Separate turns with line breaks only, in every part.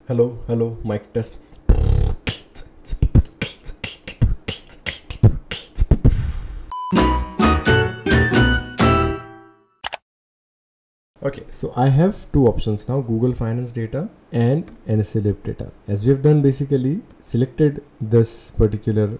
Hello, mic test. Okay, so I have two options now, Google Finance data and 𝐻𝐶 data. As we have done, basically selected this particular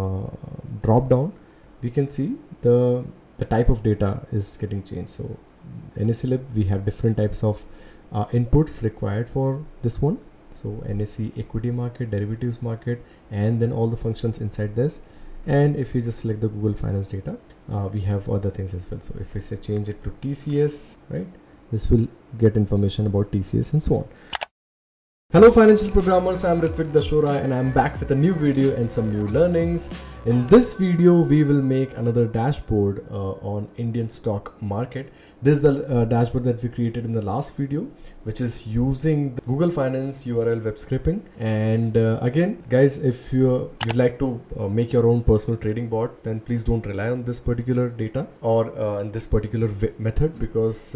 drop down, we can see the type of data is getting changed. So 𝐻𝐶, we have different types of inputs required for this one. So NSE equity market, derivatives market, and then all the functions inside this. And if we just select the Google Finance data, we have other things as well. So if we say change it to TCS, right, this will get information about TCS and so on. Hello financial programmers, I'm Ritvik and I'm back with a new video and some new learnings. In this video, we will make another dashboard on Indian stock market. This is the dashboard that we created in the last video, which is using the Google Finance URL web scraping. And again, guys, if you'd like to make your own personal trading bot, then please don't rely on this particular data or in this particular method, because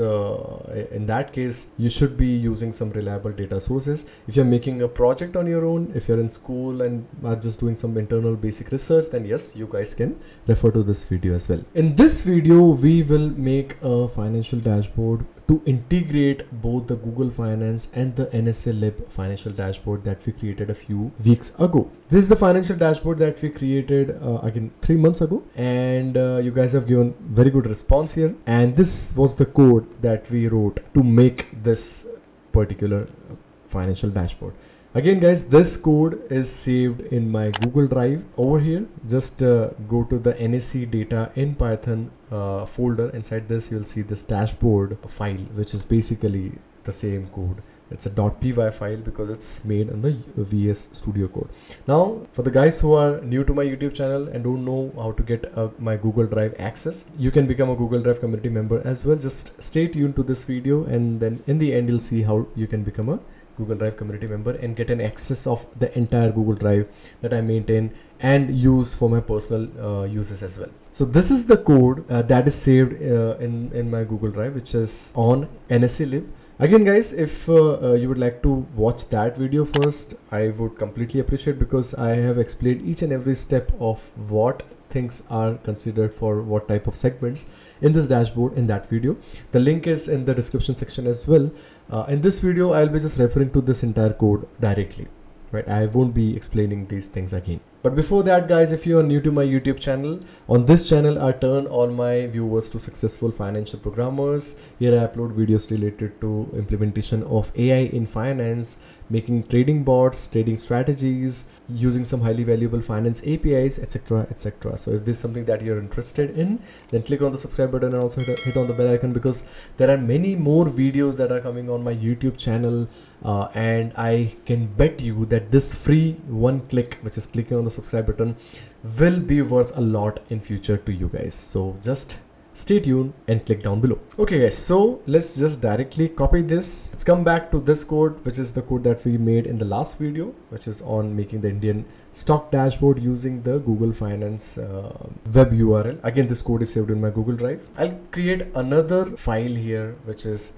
in that case, you should be using some reliable data sources. If you're making a project on your own, if you're in school and are just doing some internal basic research, then yes, you guys can refer to this video as well. In this video, we will make a financial dashboard to integrate both the Google Finance and the 𝐻𝐶 financial dashboard that we created a few weeks ago. This is the financial dashboard that we created again 3 months ago, and you guys have given very good response here. And this was the code that we wrote to make this particular financial dashboard. Again, guys, this code is saved in my Google Drive over here. Just go to the 𝐻𝐶 data in Python folder. Inside this, you'll see this dashboard file, which is basically the same code. It's a .py file because it's made in the VS Studio Code. Now, for the guys who are new to my YouTube channel and don't know how to get my Google Drive access, you can become a Google Drive community member as well. Just stay tuned to this video, and then in the end, you'll see how you can become a Google Drive community member and get an access of the entire Google Drive that I maintain and use for my personal uses as well. So this is the code that is saved in my Google Drive, which is on 𝐻𝐶. Again, guys, if you would like to watch that video first, I would completely appreciate, because I have explained each and every step of what things are considered for what type of segments in this dashboard in that video. The link is in the description section as well. In this video, I'll be just referring to this entire code directly, right? I won't be explaining these things again. But before that, guys, if you are new to my YouTube channel, on this channel, I turn all my viewers to successful financial programmers. Here I upload videos related to implementation of AI in finance, making trading bots, trading strategies, using some highly valuable finance APIs, etc, etc. So if this is something that you're interested in, then click on the subscribe button and also hit on the bell icon, because there are many more videos that are coming on my YouTube channel, and I can bet you that this free one click, which is clicking on the subscribe button, will be worth a lot in future to you guys. So just stay tuned and click down below. Okay, guys, so let's just directly copy this. Let's come back to this code, which is the code that we made in the last video, which is on making the Indian stock dashboard using the Google Finance web URL. Again, this code is saved in my Google Drive. I'll create another file here, which is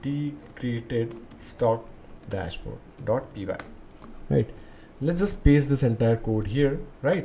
integrated stock dashboard.py, right? Let's just paste this entire code here, right?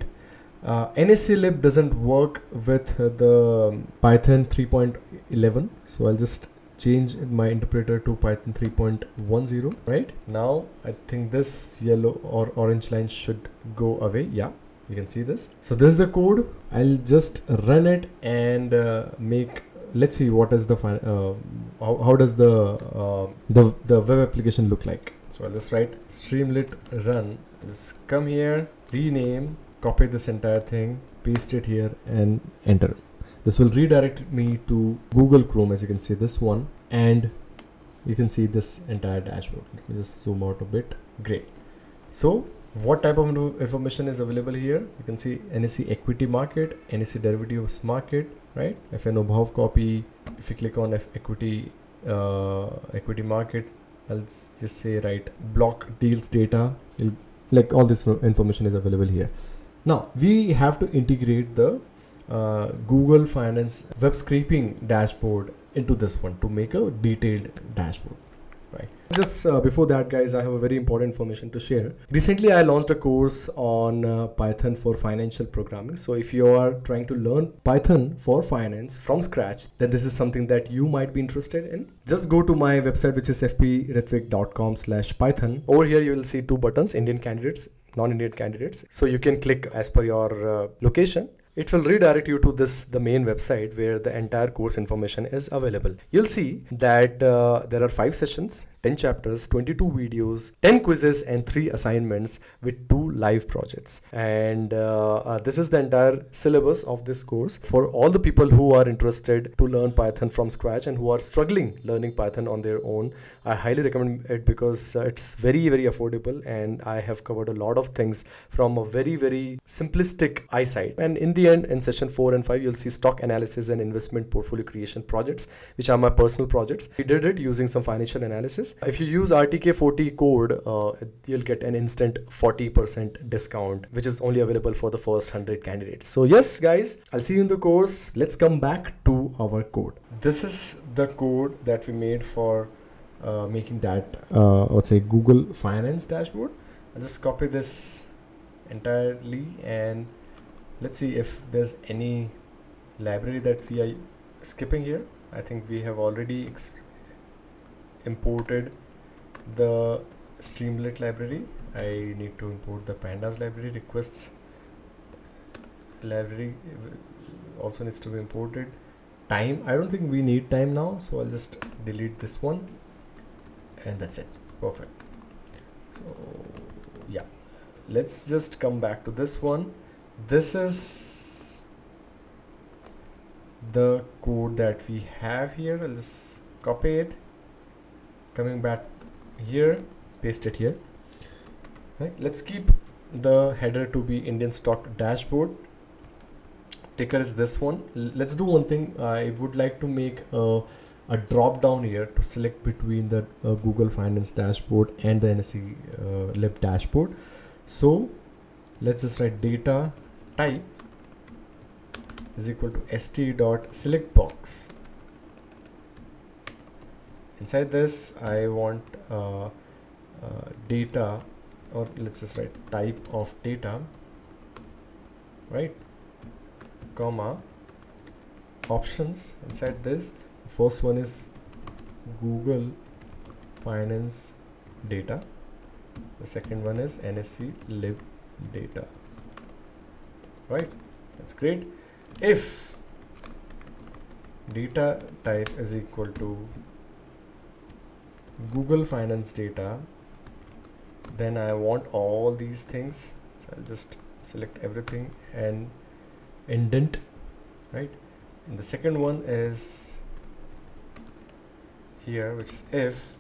𝐻𝐶 doesn't work with the Python 3.11, so I'll just change my interpreter to Python 3.10. right? Now I think this yellow or orange line should go away. Yeah, you can see this. So this is the code. I'll just run it and let's see what is the how does the web application look like. So I'll just write streamlit run. Just come here, rename, copy this entire thing, paste it here and enter. This will redirect me to Google Chrome, as you can see this one, and you can see this entire dashboard. Let me just zoom out a bit. Great. So what type of information is available here? You can see NSE equity market, NSE derivatives market, right? 𝐹𝑛O copy. If you click on equity market, I'll just say right block deals data. Like all this information is available here. Now we have to integrate the Google Finance web scraping dashboard into this one to make a detailed dashboard. right? Just before that, guys, I have a very important information to share. Recently I launched a course on Python for financial programming. So if you are trying to learn Python for finance from scratch, then this is something that you might be interested in. Just go to my website, which is fpritvik.com/python. Over here you will see two buttons: Indian candidates, non-Indian candidates. So you can click as per your location. It will redirect you to the main website where the entire course information is available. You'll see that there are 5 sessions, 10 chapters, 22 videos, 10 quizzes and 3 assignments with 2 live projects. And this is the entire syllabus of this course for all the people who are interested to learn Python from scratch and who are struggling learning Python on their own. I highly recommend it because it's very, very affordable, and I have covered a lot of things from a very, very simplistic eyesight. And in the end, in session 4 and 5, you'll see stock analysis and investment portfolio creation projects, which are my personal projects. We did it using some financial analysis. If you use RTK40 code, you'll get an instant 40% discount, which is only available for the first 100 candidates. So yes, guys, I'll see you in the course. Let's come back to our code. This is the code that we made for making that, let's say, Google Finance dashboard. I'll just copy this entirely, and let's see if there's any library that we are skipping here. I think we have already imported the Streamlit library. I need to import the pandas library. Requests library also needs to be imported. Time, I don't think we need time now, so I'll just delete this one, and that's it. Perfect. So yeah, let's just come back to this one. This is the code that we have here. I'll just copy it, coming back here, paste it here, right? Let's keep the header to be Indian stock dashboard. Ticker is this one. Let's do one thing. I would like to make a drop down here to select between the Google Finance dashboard and the �NSE-LIB dashboard. So let's just write data type is equal to st.selectBox. Inside this, I want data, or let's just write type of data, right, comma, options. Inside this, the first one is Google Finance data. The second one is 𝐁NSE-LIB data, right? That's great. If data type is equal to Google Finance data, then I want all these things. So I'll just select everything and indent, right? And the second one is here, which is if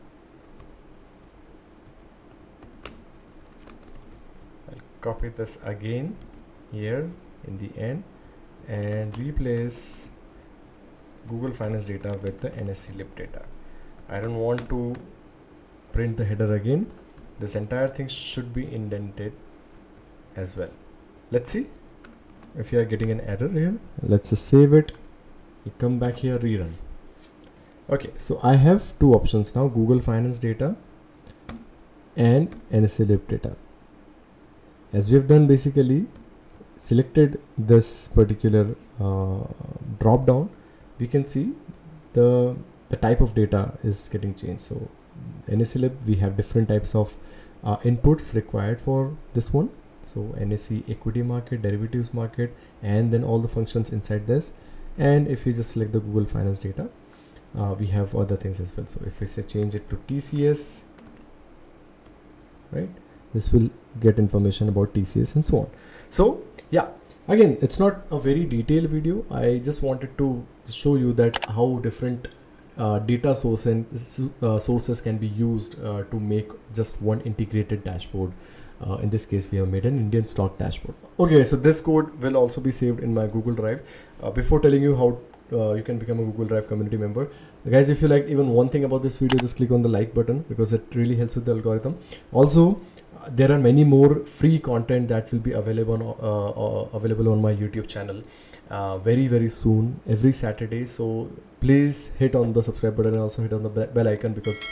I'll copy this again here in the end and replace Google Finance data with the 𝐁NSE-LIB data. I don't want to print the header again. This entire thing should be indented as well. Let's see if you are getting an error here. Let's just save it. We'll come back here, rerun. Okay, so I have two options now: Google Finance data and 𝐁NSE-LIB data. As we have done, basically selected this particular drop down, we can see the type of data is getting changed. So 𝐁NSE-LIB, we have different types of inputs required for this one. So NSE equity market, derivatives market, and then all the functions inside this. And if we just select the Google Finance data, we have other things as well. So if we say change it to TCS, right, this will get information about TCS and so on. So yeah, again, it's not a very detailed video. I just wanted to show you that how different data source and sources can be used to make just one integrated dashboard. In this case, we have made an Indian stock dashboard. Okay, so this code will also be saved in my Google Drive. Before telling you how you can become a Google Drive community member, guys, if you liked even one thing about this video, just click on the like button because it really helps with the algorithm. Also, there are many more free content that will be available on my YouTube channel very soon, every Saturday. So please hit on the subscribe button and also hit on the bell icon, because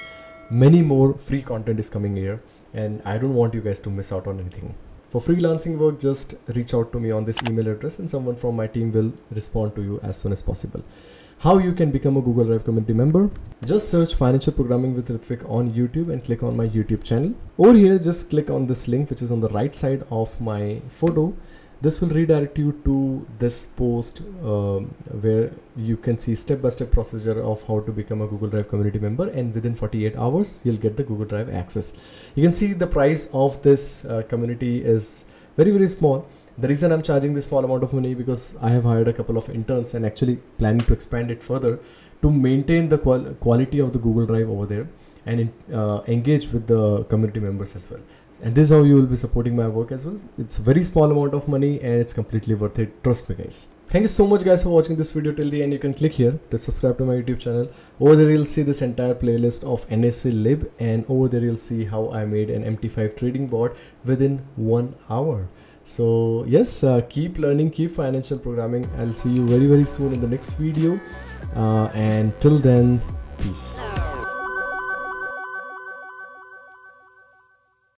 many more free content is coming here, and I don't want you guys to miss out on anything. For freelancing work, just reach out to me on this email address and someone from my team will respond to you as soon as possible. How you can become a Google Drive community member? Just search Financial Programming with Ritvik on YouTube and click on my YouTube channel. Over here, just click on this link which is on the right side of my photo. This will redirect you to this post where you can see step-by-step procedure of how to become a Google Drive community member, and within 48 hours you'll get the Google Drive access. You can see the price of this community is very small. The reason I'm charging this small amount of money because I have hired a couple of interns and actually planning to expand it further to maintain the quality of the Google Drive over there and engage with the community members as well. And this is how you will be supporting my work as well. It's a very small amount of money and it's completely worth it. Trust me, guys. Thank you so much, guys, for watching this video till the end. You can click here to subscribe to my YouTube channel. Over there, you'll see this entire playlist of NSE and over there, you'll see how I made an MT5 trading bot within 1 hour. So yes, keep learning, keep financial programming. I'll see you very soon in the next video. And till then, peace.